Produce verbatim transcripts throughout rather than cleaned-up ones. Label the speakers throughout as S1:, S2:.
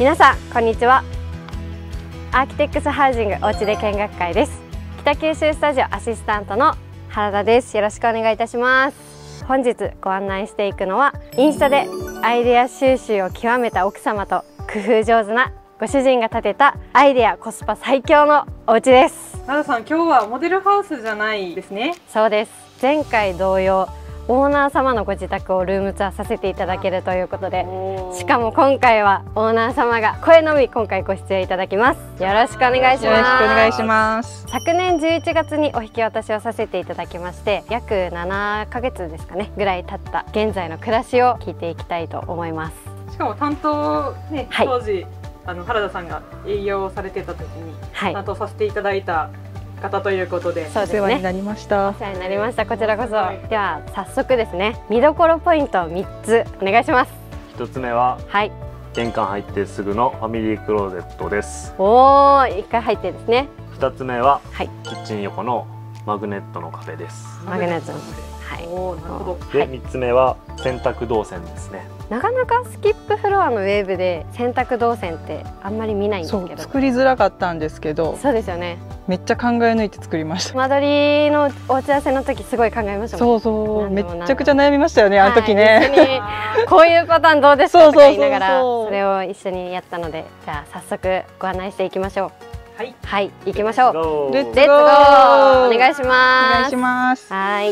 S1: 皆さんこんにちは。アーキテックスハウジングおうちで見学会です。北九州スタジオアシスタントの原田です。よろしくお願いいたします。本日ご案内していくのはインスタでアイデア収集を極めた奥様と工夫上手なご主人が建てたアイデアコスパ最強のお家です。
S2: 原田さん、今日はモデルハウスじゃないですね。
S1: そうです。前回同様オーナー様のご自宅をルームツアーさせていただけるということで、しかも今回はオーナー様が声のみ今回ご出演いただきます。よろしくお願いします。
S2: よろしくお願いします。
S1: 昨年じゅういちがつにお引き渡しをさせていただきまして、約ななかげつですかねぐらい経った現在の暮らしを聞いていきたいと思います。
S2: しかも担当ね、
S1: はい、
S2: 当時あの原田さんが営業をされてた時に担当させていただいた方ということで、
S1: そうですね、
S2: お世話になりました。
S1: お世話になりました。こちらこそ。では早速ですね、見どころポイントみっつお願いします。
S3: ひとつめは、
S1: はい、
S3: 玄関入ってすぐのファミリークローゼットです。
S1: おお、一回入ってですね。
S3: ふたつめは、
S1: はい、
S3: キッチン横のマグネットの壁です。
S1: マグネットの壁。はい。
S2: おお、なるほど。
S3: で、みっつめは洗濯動線ですね。
S1: なかなかスキップフロアのウェーブで洗濯動線ってあんまり見ないんですけど、
S4: 作りづらかったんですけど、
S1: そうですよね。
S4: めっちゃ考え抜いて作りました。
S1: 間取りのお打ち合わせの時すごい考えましたもん。
S4: そうそう、めっちゃくちゃ悩みましたよね、あの時ね。
S1: はい、こういうパターンどうですかとか言いながらそれを一緒にやったので、じゃあ早速ご案内していきましょう。はい、はい、行きましょう。レッツゴー。お願いします。
S4: お願いします。
S1: はい。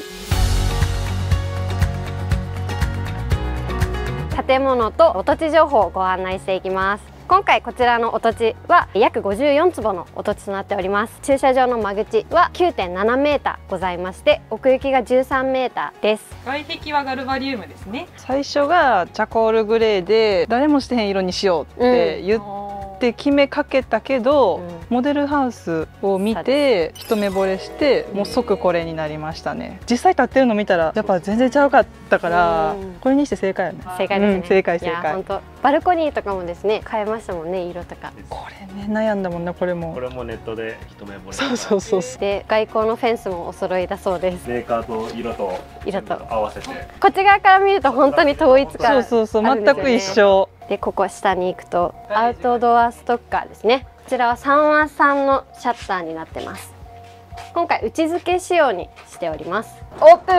S1: 建物とお土地情報をご案内していきます。今回こちらのお土地は約ごじゅうよんつぼのお土地となっております。駐車場の間口は きゅうてんななメーターございまして、奥行きがじゅうさんメーターです。
S2: 外壁はガルバリウムですね。
S4: 最初がチャコールグレーで誰もしてへん色にしようって言って決めかけたけど、うん、モデルハウスを見て一目惚れしてもう即これになりましたね。実際建ってるの見たらやっぱ全然ちゃうかったから、うん、これにして正解やね。
S1: 正解ですね。うん、
S4: 正解正解。
S1: 本当バルコニーとかもですね変えましたもんね、色とか。
S4: これね悩んだもんね。これも
S3: これもネットで一目惚れ。
S4: そうそうそうそう。
S1: で外交のフェンスもお揃いだそうです。
S3: メーカーと色と
S1: 色と
S3: 合わせて
S1: こっち側から見ると本当に統一感あるんですよね。
S4: そうそうそう、全く一緒
S1: で、ここ下に行くとアウトドアストッカーですね。こちらは三和さんのシャッターになってます。今回内付け仕様にしております。オープン。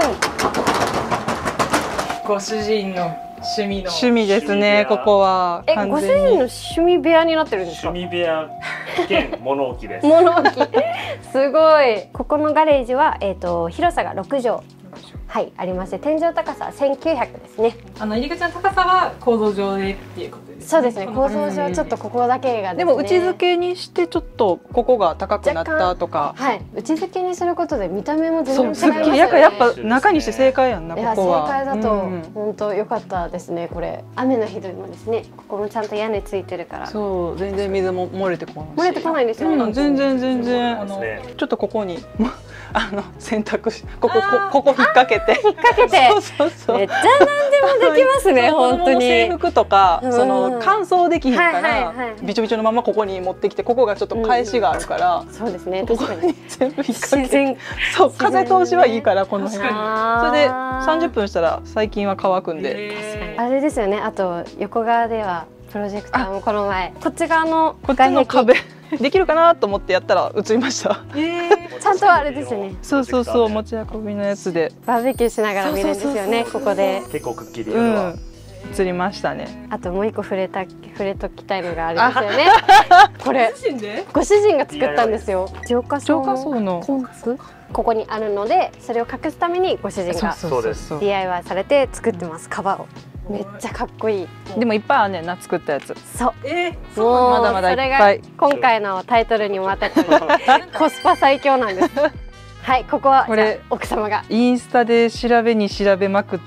S2: ご主人の趣味の
S4: 趣味ですね。ここは
S1: え、ご主人の趣味部屋になってるんですか？
S3: 趣味部屋兼物置です。
S1: 物置すごい。ここのガレージはえっと広さがろくじょう、はい、ありまして、天井高さはせんきゅうひゃくですね。
S2: あの入り口の高さは構造上でっていうことですね。
S1: そうですね。構造上ちょっとここだけがですね。
S4: でも内付けにしてちょっとここが高くなったとか。
S1: はい。内付けにすることで見た目も全然違います
S4: よね。
S1: そう、すっきり。
S4: やっぱ中にして正解やんな。ここは。
S1: 正解だと本当良かったですね。これ雨の日でもですね、ここもちゃんと屋根ついてるから。
S4: そう、全然水も漏れてこない。
S1: 漏れてこないんですよね。
S4: 全然全然。あのちょっとここにあの洗濯しここここ引っ掛けて
S1: 引っ掛けて。
S4: そうそうそう。
S1: めっちゃ何でもできますね。本当に。
S4: 制服とかその乾燥できひんからびちょびちょのままここに持ってきて、ここがちょっと返しがあるから、
S1: そうですね。
S4: ここに全部引っ掛け
S1: 自然。
S4: そう、風通しはいいからこの辺。それでさんじゅっぷんしたら最近は乾くんで。
S1: 確かに。あれですよね。あと横側ではプロジェクターもこの前こっち側の
S4: こっちの壁できるかなと思ってやったら映りました。
S1: ちゃんとあれですよね。
S4: そうそうそう、持ち運びのやつで
S1: バーベキューしながら見るんですよね。ここで
S3: 結構くっきり夜は
S4: 映りましたね。
S1: あともう一個触れた触れときたいのがありますよね。これご主人が作ったんですよ。浄化槽のコンツここにあるので、それを隠すためにご主人が ディーアイワイ されて作ってます。カバーをめっちゃかっこいい。
S4: でもいっぱいあるねんな、作ったやつ。
S1: そう。
S2: え
S1: ー、もうまだまだいっぱい。今回のタイトルにもあたってコスパ最強なんです。はい、ここはこれ奥様が
S4: インスタで調べに調べまくって、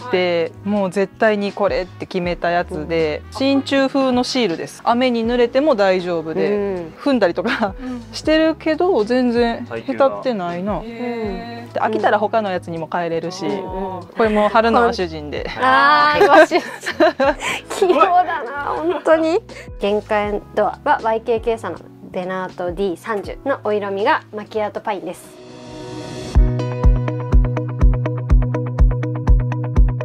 S4: はい、もう絶対にこれって決めたやつで、真鍮風のシールです。雨に濡れても大丈夫で、うん、踏んだりとかしてるけど全然へたってないな。うん、で飽きたら他のやつにも変えれるし、うん、これも春のご主人で。
S1: ああ、ご主人器用だな本当に。玄関ドアは ワイケーケー 社のベナート ディーさんじゅう のお色味がマキアートパインです。最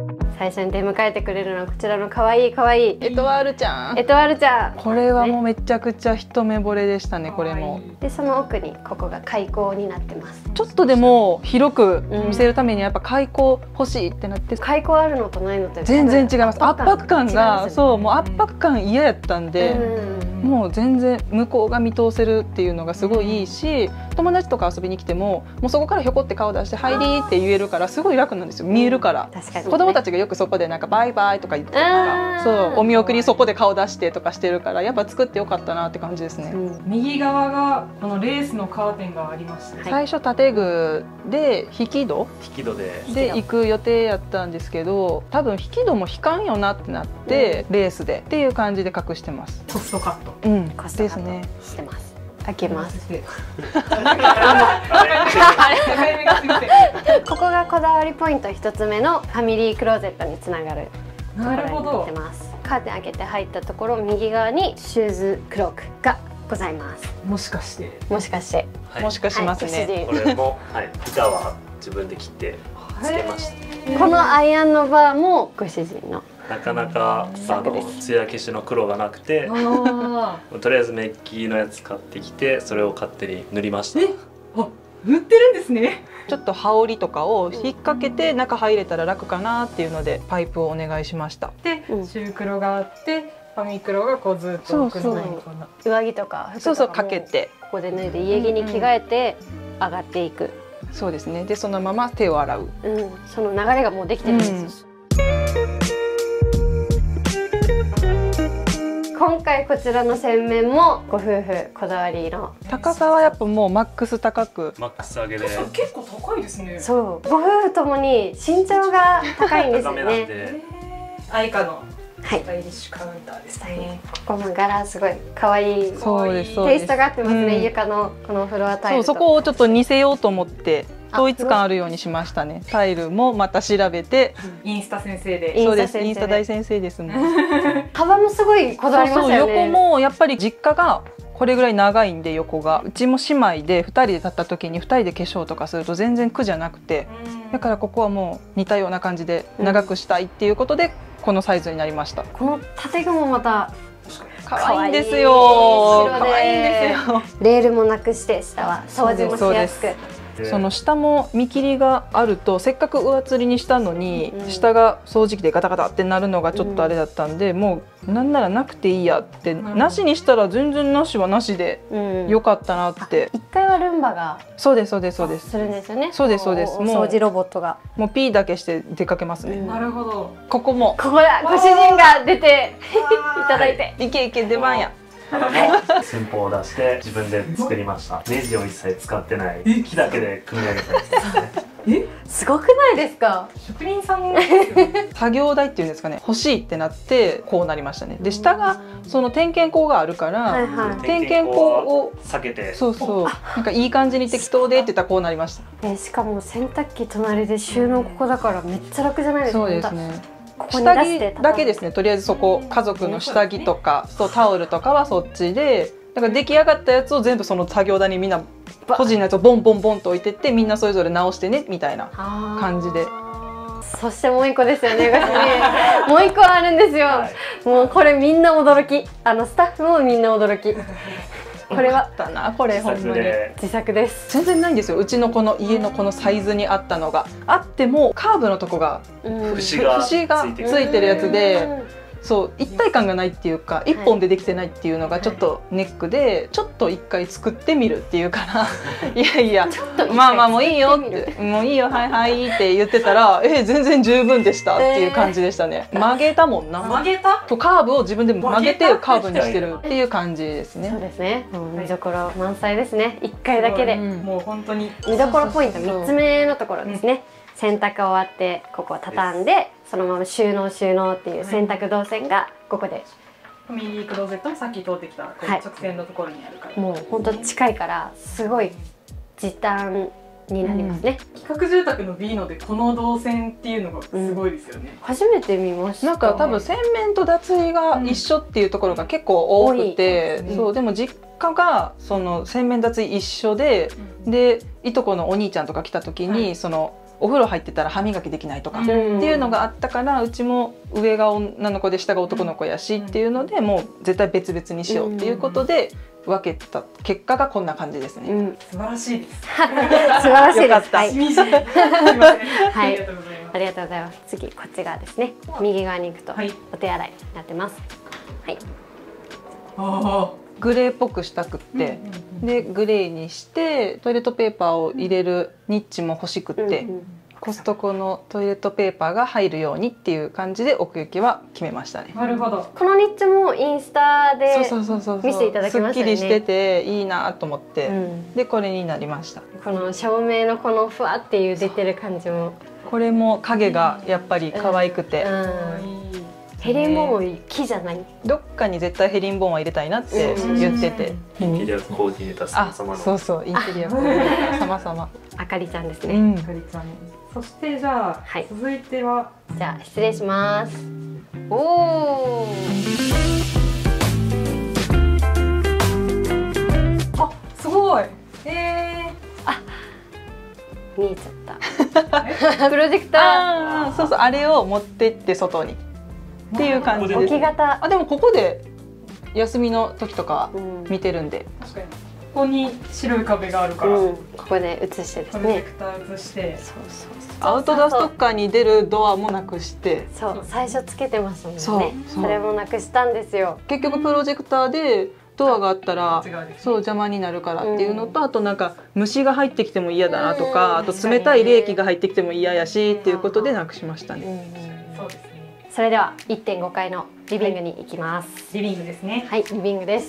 S1: 最初に出迎えてくれるのはこちらの可愛い可愛い
S4: エトワールちゃん。
S1: エトワールちゃん。
S4: これはもうめちゃくちゃ一目惚れでしたね。これも。
S1: でその奥にここが開口になってます。
S4: ちょっとでも広く見せるためにやっぱ開口欲しいってなって、
S1: 開口あるのとないのって
S4: 全然違います。圧迫感が、
S1: ね、
S4: そうもう圧迫感嫌やったんで、うん、もう全然向こうが見通せるっていうのがすごいいいし、友達とか遊びに来てももうそこからひょこって顔出して「入り」って言えるからすごい楽なんですよ。見えるから。確かにね、子供たちがよくそこでなんかバイバイとか言ってとか、そうお見送りそこで顔出してとかしてるから、やっぱ作ってよかったなって感じですね。うん、
S2: 右側がこのレースのカーテンがありまして、
S4: 最初建具で引き戸
S3: 引き戸で
S4: で行く予定やったんですけど、多分引き戸も引かんよなってなって、うん、レースでっていう感じで隠してます。
S2: コストカット、
S4: うん、コストカットですね。
S1: してます。開けます。ここがこだわりポイント一つ目のファミリークローゼットにつながるところになってます。カーテン開けて入ったところ、右側にシューズクロークがございます。
S2: もしかして
S1: もしかして、
S3: はい、
S4: もしかしますね。
S3: これも、はい、板は自分で切ってつけました。
S1: このアイアンのバーもご主人の。
S3: なかなかあの艶消しの黒がなくて、とりあえずメッキのやつ買ってきて、それを勝手に塗りました。
S2: え、あ、塗ってるんですね。
S4: ちょっと羽織とかを引っ掛けて中入れたら楽かなっていうのでパイプをお願いしました。
S2: で、シュークロがあって、ファミクロがこうずっと奥の方にこんな
S1: 上着とか
S4: そうそうかけて、
S1: ここで脱いで家着に着替えて上がっていく。
S4: そうですね。でそのまま手を洗う。
S1: うん、その流れがもうできてるんです。うん、今回こちらの洗面もご夫婦こだわりの。
S4: 高さはやっぱもうマックス高く。
S3: マックス上げで。
S2: 結構高いですね。
S1: そう、ご夫婦ともに身長が高いんですよね。
S2: アイカの
S1: はい、
S2: スタイリッシュカウンターですね。
S1: ここも柄すごい可愛い。
S4: そうです。
S1: テイストがあってますね。うん、床のこのフロアタイルと。
S4: そう、そこをちょっと似せようと思って統一感あるようにしましたね。タイルもまた調べて。
S2: インスタ先生で。
S4: そうです。インスタ大先生ですもん。
S1: 幅もすごいこだわりましたよね。
S4: そうそう、横もやっぱり実家がこれぐらい長いんで、横がうちも姉妹でふたりで立った時にふたりで化粧とかすると全然苦じゃなくて、だからここはもう似たような感じで長くしたいっていうことでこのサイズになりました。
S1: この建具もまた
S4: 可愛いんですよ。可愛いんですよ。
S1: レールもなくして下は掃除もしやすく。
S4: その下も見切りがあると、せっかく上吊りにしたのに、うん、下が掃除機でガタガタってなるのがちょっとあれだったんで、うん、もうなんならなくていいやって、うん、なしにしたら全然なしはなしでよかったなって。
S1: いっかいはルンバが
S4: そうですそうですそうです
S1: するんですよね。
S4: そうですそうです。
S1: もう掃除ロボットが
S4: もうピーだけして出かけますね。
S2: うん、なるほど。
S4: ここも
S1: ここだ、ご主人が出ていただいて、
S4: いけいけ出番や。
S3: 寸法を出して自分で作りました。ネジを一切使ってない木だけで組み上げたやつですね。
S2: え、
S1: すごくないですか。
S2: 職人さん
S4: 作業台っていうんですかね、欲しいってなってこうなりましたね。で下がその点検口があるから、はいはい、点検口を
S3: 避けて、
S4: そうそう、なんかいい感じに適当でって言ったらこうなりました。
S1: え、しかも洗濯機隣で収納ここだからめっちゃ楽じゃないですか。
S4: そうですね。下着だけですね。とりあえずそこ家族の下着とかそうタオルとかはそっちで、だから出来上がったやつを全部その作業台にみんな個人のやつをボンボンボンと置いてって、みんなそれぞれ直してねみたいな感じで。
S1: そしてもう一個ですよね、もう一個あるんですよ。はい、もうこれみんな驚き、あのスタッフもみんな驚き。これは
S4: だな、これほんまに
S1: 自作です。
S4: 全然ないんですよ。うちのこの家のこのサイズにあったのがあっても、カーブのとこが
S3: 節がつ
S4: いてるやつで。そう一体感がないっていうか、一本でできてないっていうのがちょっとネックで、ちょっと一回作ってみるっていうからいやいやまあまあもういいよってもういいよはいはいって言ってたら、え全然十分でしたっていう感じでしたね。曲げたもんな。
S2: 曲げた
S4: とカーブを自分で曲げてカーブにしてるっていう感じですね。
S1: そうですね。見どころ満載ですね。一回だけで。
S2: もう本当に
S1: 見どころポイント三つ目のところですね。洗濯終わってここを畳んでそのまま収納収納っていう洗濯動線がここで、
S2: ファミリークローゼットもさっき通ってきたこう直線のところにあるから、はい、
S1: もう本当近いからすごい時短になりますね。
S2: うん、企画住宅の B のでこの動線っていうのがすごいですよね。
S1: うん、初めて見ました。
S4: なんか多分洗面と脱衣が一緒っていうところが結構多くて、うん、そうでも実家がその洗面脱衣一緒で、うん、でいとこのお兄ちゃんとか来た時に、はい、そのお風呂入ってたら歯磨きできないとかっていうのがあったから、うちも上が女の子で下が男の子やしっていうので、もう絶対別々にしようっていうことで分けた結果がこんな感じですね。うん、
S2: 素晴らしいです。
S1: 素晴らしいです。はい、
S2: はい、
S1: ありがとうございます。次こっち側ですね。右側に行くとお手洗いになってます。はい。
S2: ああ。
S4: グレーっぽくしたくって、でグレーにしてトイレットペーパーを入れるニッチも欲しくって、うんうん、コストコのトイレットペーパーが入るようにっていう感じで奥行きは決めましたね。
S2: なるほど。
S1: このニッチもインスタで見せていただきましたよね。
S4: すっきりしてていいなと思って、うん、でこれになりました。
S1: この照明のこのふわっていう出てる感じも、
S4: これも影がやっぱり可愛くて。うんうん、
S1: ヘリンボーンも木じゃない。
S4: どっかに絶対ヘリンボーンは入れたいなって言ってて。
S3: インテリアコーディネーター様々の。
S4: そうそう、インテリアコーディネーター様々。
S1: あかりちゃんですね。
S2: うん、あかりちゃん。そしてじゃあ、はい、続いては
S1: じゃあ失礼します。おお。
S2: あ、すごい。ええー。
S1: あ、見えちゃった。プロジェクター。
S4: あ、そうそう、あれを持って行って外に。っていう感じです。
S1: 置き型。
S4: あ、でもここで休みの時とか見てるんで。
S2: 確かに。ここに白い壁があるから。
S1: うん、ここで映してですね。
S2: プロジェクター映して。
S1: そうそうそう。
S4: アウトドアストッカーに出るドアもなくして。
S1: そう、最初つけてましたもんね。そうそれもなくしたんですよ。
S4: 結局プロジェクターでドアがあったら、そう邪魔になるからっていうのと、あとなんか虫が入ってきても嫌だなとか、あと冷たい冷気が入ってきても嫌やしっていうことでなくしましたね。
S2: そうですね。
S1: それでは いってんご 階のリビングに行きます。
S2: リビングですね。
S1: はい、リビングです。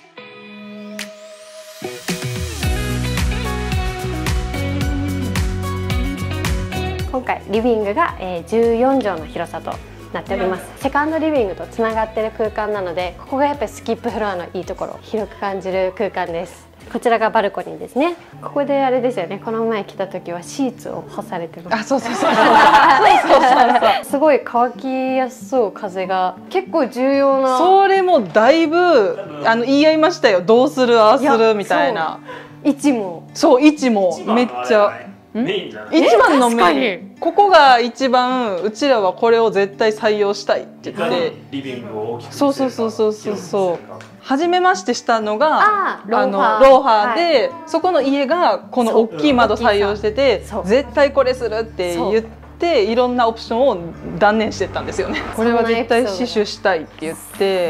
S1: 今回リビングがじゅうよんじょうの広さとなっております。セカンドリビングとつながっている空間なので、ここがやっぱりスキップフロアのいいところ、広く感じる空間です。こちらがバルコニーですね。ここであれですよね。この前来た時はシーツを干されてます。
S4: あ、そうそうそう。
S1: すごい乾きやすそう、風が結構重要な。
S4: それもだいぶあの言い合いましたよ。どうするああするみたいな。
S1: 位置も。
S4: そう、位置もめっちゃ。一番のメイン、ここが一番うちらはこれを絶対採用したいって言って、
S3: リビングを大きく
S4: そうそうそうそうそうそう初めましてしたのが
S1: あ
S4: のローファーで、そこの家がこの大きい窓採用してて、絶対これするって言っていろんなオプションを断念してったんですよね。これは絶対死守したいって言って、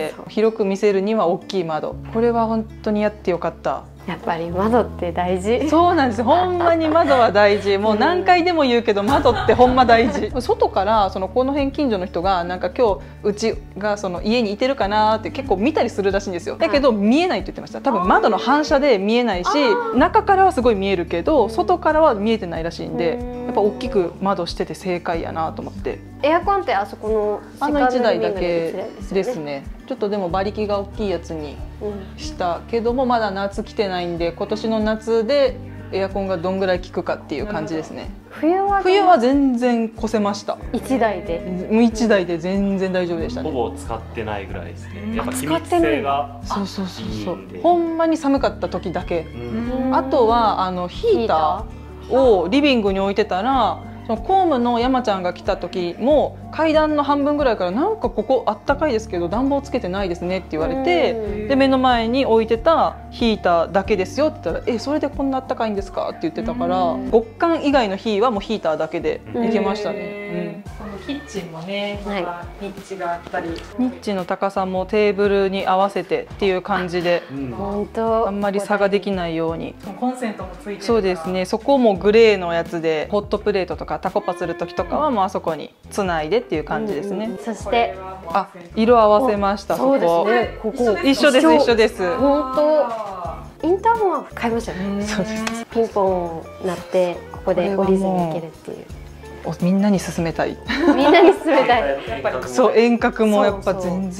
S4: 広く見せるには大きい窓、これは本当にやってよかった。
S1: やっぱり窓って大事。
S4: そうなんです。ほんまに窓は大事。もう何回でも言うけど、窓ってほんま大事。外からそのこの辺近所の人がなんか今日うちがその家にいてるかなって結構見たりするらしいんですよ。だけど見えないって言ってました。多分窓の反射で見えないし、中からはすごい見えるけど外からは見えてないらしいんで、やっぱ大きく窓してて正解やなと思って。
S1: エアコンってあそこの
S4: あのいちだいだけですね。ちょっとでも馬力が大きいやつにしたけども、まだ夏来てないんで、今年の夏でエアコンがどんぐらい効くかっていう感じですね。
S1: 冬は
S4: 冬は全然越せました。
S1: いちだいで
S4: もういちだいで全然大丈夫でしたね。
S3: ほぼ使ってないぐらいですね。やっぱ気密性が
S4: そうそうそうそう。ほんまに寒かった時だけ。あとはあのヒーターをリビングに置いてたら、その公務の山ちゃんが来た時も階段の半分ぐらいからなんかここあったかいですけど暖房つけてないですねって言われて、で目の前に置いてたヒーターだけですよって言ったら、えそれでこんなあったかいんですかって言ってたから、極寒以外の日はもうヒーターだけでいけましたね。
S2: このキッチンもね、またニッチがあったり、
S4: ニッチの高さもテーブルに合わせてっていう感じで、
S1: 本当
S4: あんまり差ができないように。
S2: コンセントもついてるから。
S4: そうですね。そこもグレーのやつで、ホットプレートとかタコパする時とかはもうあそこにつないでっていう感じですね。
S1: うん、そして
S4: あ、色合わせました。そこ。
S1: そうですね。ここ
S4: 一緒です一緒です。
S1: 本当。インターホンは買いましたね。
S4: そうです。
S1: ピンポン鳴ってここで降りずに行けるっていう。
S4: みんなに勧めたい。
S1: みんなに勧めたい。
S2: やっぱり
S4: そう遠隔もやっぱ全然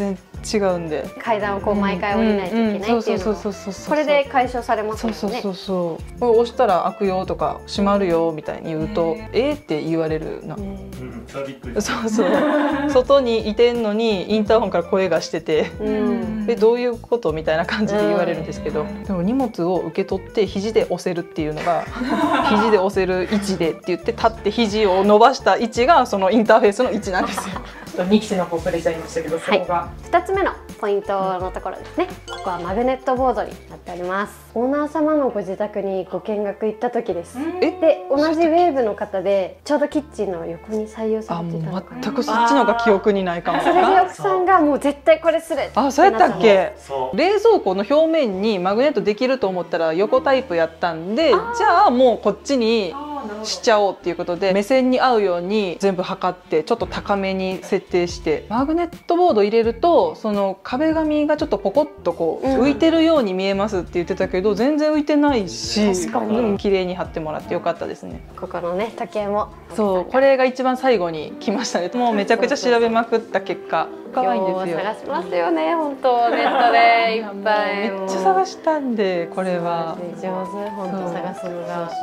S4: 違うんで、
S1: 階段をこう毎回降りないといけないっていうのをこれで解消されますもんね。
S4: そうそうそうそう。これ押したら開くよとか閉まるよみたいに言うと「えー?」って言われるな。そうそう。外にいてんのにインターホンから声がしてて「えどういうこと?」みたいな感じで言われるんですけど、でも荷物を受け取って肘で押せるっていうのが肘で押せる位置でって言って立って肘を伸ばした位置がそのインターフェースの位置なんですよ。
S2: にきせの方プレちゃいましたけど、そこが
S1: ふたつめのポイントのところですね。ここはマグネットボードになっております。オーナー様のご自宅にご見学行った時です。で同じウェーブの方でちょうどキッチンの横に採用されていたのかな。
S4: 全くそっちのが記憶にないかも。
S1: それで奥さんがもう絶対これするって
S4: あ、そうやったっけ。冷蔵庫の表面にマグネットできると思ったら横タイプやったんで、じゃあもうこっちにしちゃおうっていうことで目線に合うように全部測ってちょっと高めに設定して、マグネットボード入れるとその壁紙がちょっとポコッとこう浮いてるように見えますって言ってたけど、全然浮いてないし、確かに綺麗に貼ってもらってよかったですね。
S1: ここのね時計も
S4: そうこれが一番最後に来ましたね。もうめちゃくちゃ調べまくった結果可愛いんですよ。
S1: 探しますよね本当ネットでいっぱい。
S4: めっちゃ探したんでこれは
S1: 上手本当探すのが。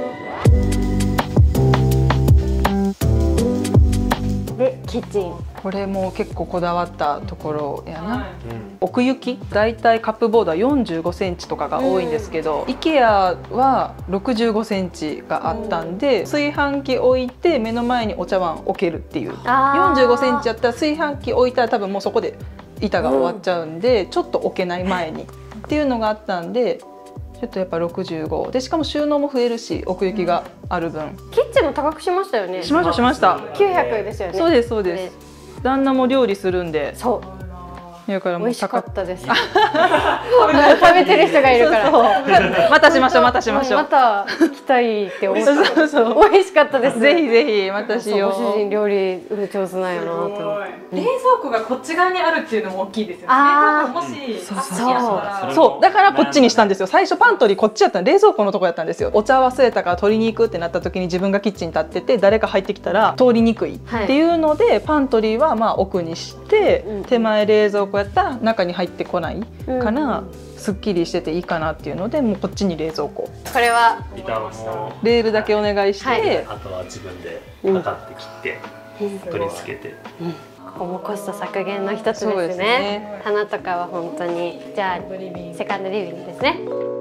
S1: でキッチン
S4: これも結構こだわったところやな、うん、奥行きだいたいカップボードはよんじゅうごセンチとかが多いんですけど、うん、IKEA はろくじゅうごセンチがあったんで、炊飯器置いて目の前にお茶碗置けるっていう。よんじゅうごセンチやったら炊飯器置いたら多分もうそこで板が終わっちゃうんで、うん、ちょっと置けない前にっていうのがあったんで、ちょっとやっぱろくじゅうごで、しかも収納も増えるし奥行きがある分、
S1: キッチンも高くしましたよね。
S4: しましたしました。
S1: きゅうひゃくですよね。
S4: そうですそうです。旦那も料理するんで、
S1: そう
S4: だからもう
S1: 美味しかったです。食べてる人がいるから。
S4: またしましょうまたしましょう。
S1: また来たいって思った。そうそう美味しかったです。
S4: ぜひぜひまたしよう。
S1: ご主人料理上手なんやなと。
S2: 冷蔵庫がこっち側にあるっていうのも大きいですよね。冷蔵庫もし
S4: そうそうそうだからこっちにしたんですよ。最初パントリーこっちやったの、冷蔵庫のとこやったんですよ。お茶忘れたから取りに行くってなった時に自分がキッチンに立ってて誰か入ってきたら通りにくいっていうので、パントリーはまあ奥にして手前冷蔵庫やったら中に入ってこないから、すっきりしてていいかなっていうので、もうこっちに冷蔵庫。
S1: これは
S4: レールだけお願いして、はい、
S3: あとは自分で測って切って、うん、取り付けて、
S1: うん、ここもコスト削減の一つですね。ですね。棚とかは本当にじゃあセカンドリビングですね。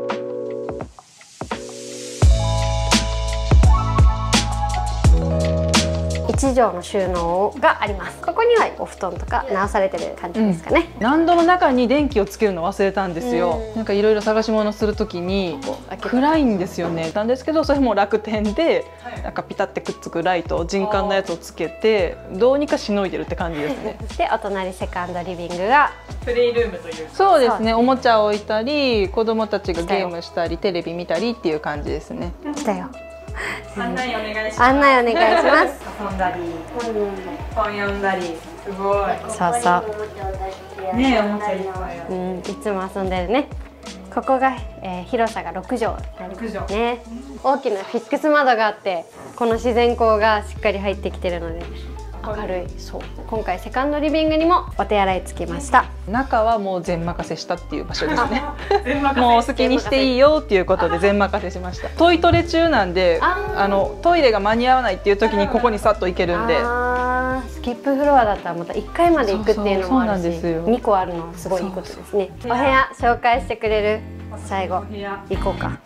S1: いち畳の収納があります。ここにはお布団とか直されてる感じですかね。
S4: うん、納戸の中に電気をつけるの忘れたんですよ。んなんかいろいろ探し物するときに暗いんですよね。なんですけどそれも楽天でなんかピタってくっつくライト、人感のやつをつけてどうにかしのいでるって感じですね。
S1: でお隣セカンドリビングが
S2: プレイルームという。
S4: そうですね。おもちゃを置いたり子供たちがゲームしたりテレビ見たりっていう感じですね。
S1: 来たよ。
S2: 案内お願いします。
S1: 案内お願いします。
S2: 遊んだり、本読んだり、すごい。
S1: そうそう。
S2: ねえ、おもちゃいっぱいある。
S1: うん、いつも遊んでるね。ここが、えー、広さがろく畳になりますね。大きなフィックス窓があって、この自然光がしっかり入ってきてるので。明るい。そう。今回セカンドリビングにもお手洗いつきました。
S4: 中はもう全任せしたっていう場所ですね。もう好きにしていいよっていうことで全任せしました。トイトレ中なんで、あのトイレが間に合わないっていう時にここにさっと行けるんで。
S1: スキップフロアだったらまたいっかいまで行くっていうのもあるし、にこあるのはすごいいいことですね。お部屋紹介してくれる。最後行こうか。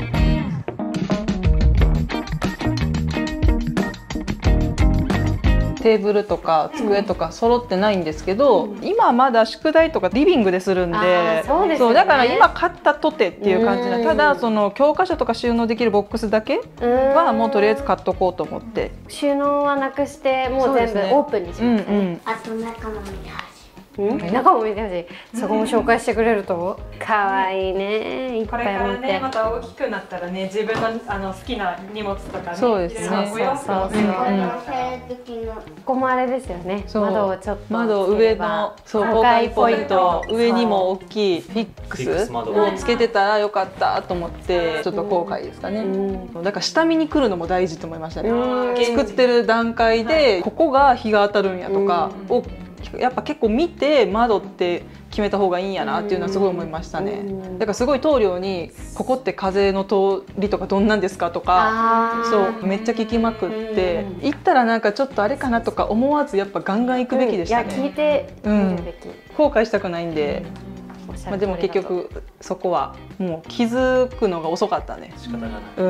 S4: テーブルとか机とか揃ってないんですけど、うん、今まだ宿題とかリビングでするんで、そうですよね、そうだから今買ったとてっていう感じで、ただその教科書とか収納できるボックスだけはもうとりあえず買っとこうと思って、
S1: 収納はなくしてもう全部オープンにしましたね。あと中も見てほしい。中も見てほしい。そこも紹介してくれると可愛いね。いっぱい持って。これからね、
S2: また大きくなったらね、自分のあの好きな荷物とかね。
S4: そうですね。
S1: そうそうそう。ここもあれですよね。窓をちょっと
S4: 窓上のそう公開ポイント、上にも大きいフィックスをつけてたらよかったと思ってちょっと後悔ですかね。だから下見に来るのも大事と思いましたね。作ってる段階でここが日が当たるんやとかをやっぱ結構見て窓って決めた方がいいんやなっていうのはすごい思いましたね。だからすごい棟梁に「ここって風の通りとかどんなんですか?」とかそうめっちゃ聞きまくって行ったらなんかちょっとあれかなとか思わずやっぱガンガン行くべきでしたね。
S1: いや聞いてみるべき、
S4: 後悔したくないんで。まあでも結局そこはもう気づくのが遅かったね。
S3: 仕方がない。
S4: うん、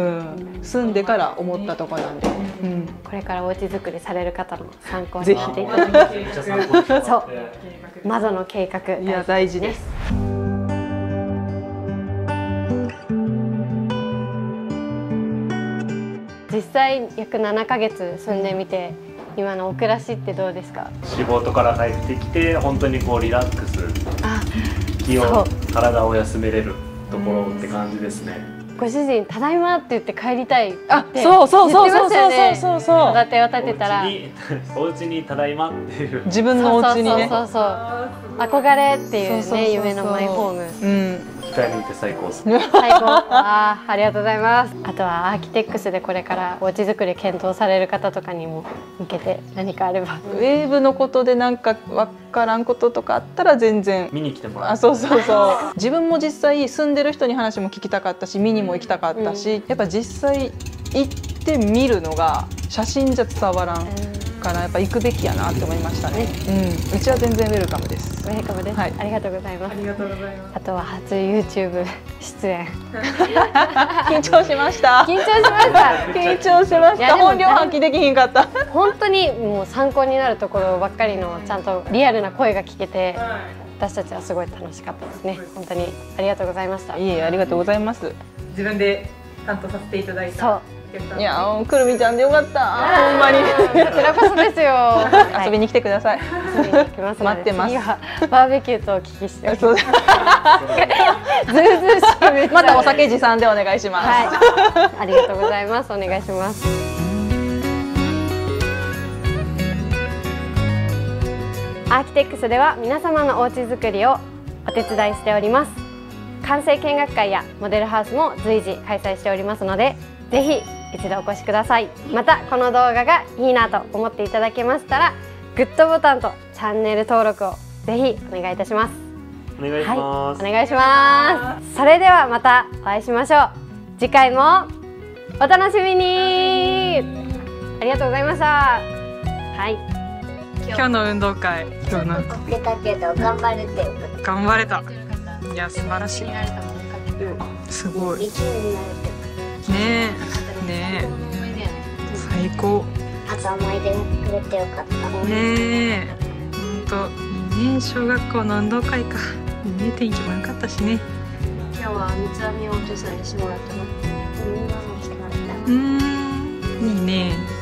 S4: 住んでから思ったとこなんで、うん、
S1: これからお家作りされる方の参考にしていただきたい。そう、窓の計画
S4: いや大事です。
S1: 実際約ななかげつ住んでみて、今のお暮らしってどうですか？
S3: 仕事から帰ってきて本当にこうリラックス。気を体を休めれるところって感じですね。
S1: ご主人ただいまって言って帰りたいって
S4: あ、そうそうそうそうそうそうそう。
S1: 戸建てを建てたら
S3: お家にただいまっていう
S4: 自分のお家にね。
S1: そうそうそう憧れっていうね夢のマイホーム。
S3: うん。機械にいて最高です。
S1: 最高。ああありがとうございます。あとはアーキテックスでこれからお家作り検討される方とかにも向けて何かあれば。
S4: ウェーブのことでなんかわからんこととかあったら全然
S3: 見に来てもらう。
S4: あ、そうそうそう。自分も実際住んでる人に話も聞きたかったし、見にも行きたかったし、うん、やっぱ実際行って見るのが写真じゃ伝わらんからやっぱ行くべきやなって思いましたね。うん、うちは全然ウェルカムです。
S1: ウェルカムです。はい、ありがとうございます。
S2: ありがとうございます。
S1: あとは初 YouTube 出演。
S4: 緊張しました。
S1: 緊張しました。
S4: 緊張しました。本領発揮できひんかった。
S1: 本当にもう参考になるところばっかりのちゃんとリアルな声が聞けて、私たちはすごい楽しかったですね。本当にありがとうございました。
S4: いえ、ありがとうございます。
S2: 自分で担当させていただいた。
S1: そう。
S4: いやー、くるみちゃんでよかった。ほんまに。
S1: こちらこそですよ。
S4: 遊びに来てください。
S1: 遊びに来ます。
S4: 待ってます。
S1: バーベキューとお聞きしております。ずうずうしい。
S4: またお酒持参でお願いします。
S1: はい。ありがとうございます。お願いします。アーキテックスでは皆様のお家作りをお手伝いしております。完成見学会やモデルハウスも随時開催しておりますので、ぜひ一度お越しください。またこの動画がいいなと思っていただけましたら、グッドボタンとチャンネル登録をぜひお願いいたします。
S3: お願いします。
S1: はい、お願いします。それではまたお会いしましょう。次回もお楽しみに。ありがとうございました。はい。
S4: 今日の運動会どうなった？
S5: 出たけど頑張れて
S4: 頑張れた。いや素晴らしい。すごい。ねえねえ最高。
S5: あと思い出が作れてよかった。
S4: ねえ本当いいね。小学校の運動会か。いいね、天気も良かったしね。
S5: 今日は三つ編みをお手伝いしてもらったの。
S4: うんいいね。